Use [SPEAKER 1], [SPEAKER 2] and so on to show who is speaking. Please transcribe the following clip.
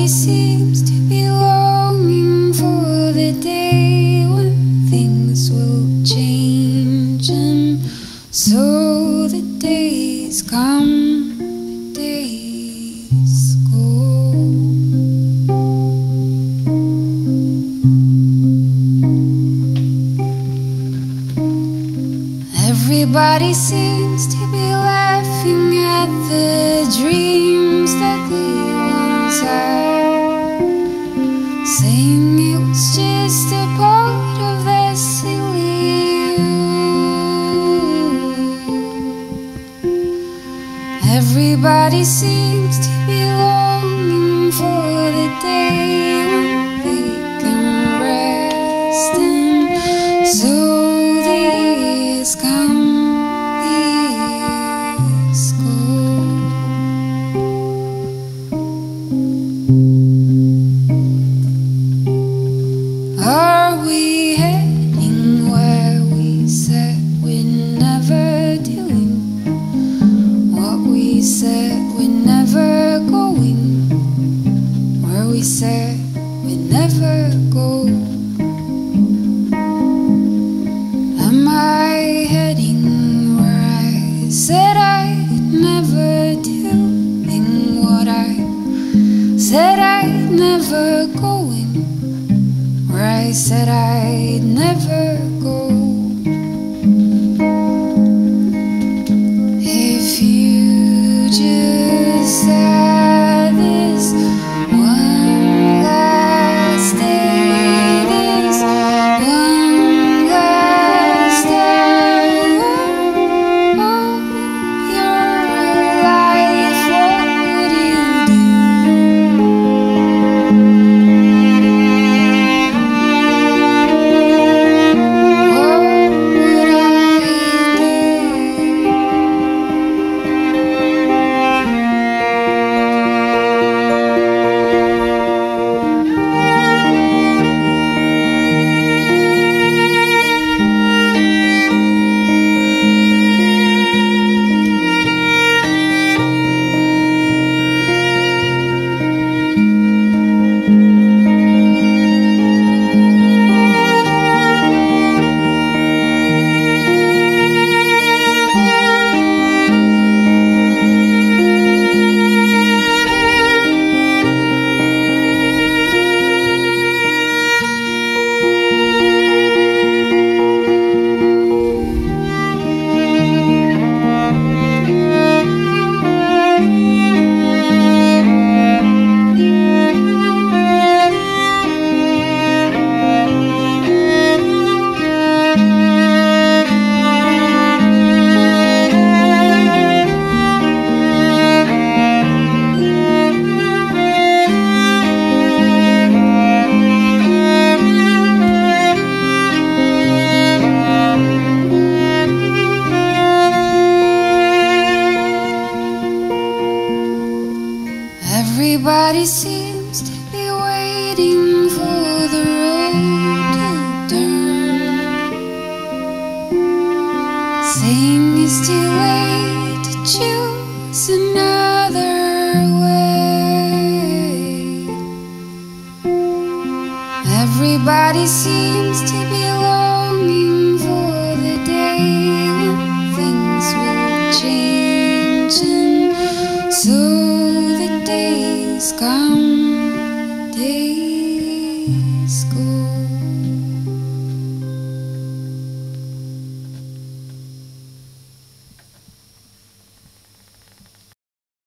[SPEAKER 1] Everybody seems to be longing for the day when things will change, and so the days come, the days go. Everybody seems to be laughing at the dreams that they once had, saying it was just a part of their silly youth. Everybody seems to be longing for the day when they can rest, and so come, years go. Are we heading where we said we're never doing? What we said we're never going? Where we said we'd never go? Am I heading where I said I'd never do? In what I said I'd never go in, where I said I'd never go? If you just had this one last day, this one last day of your life, what would you do? What would I do? Everybody seems to be waiting for the road to turn, saying it's too late to choose another way. Everybody seems to be longing for the day when things will change, and so days come, days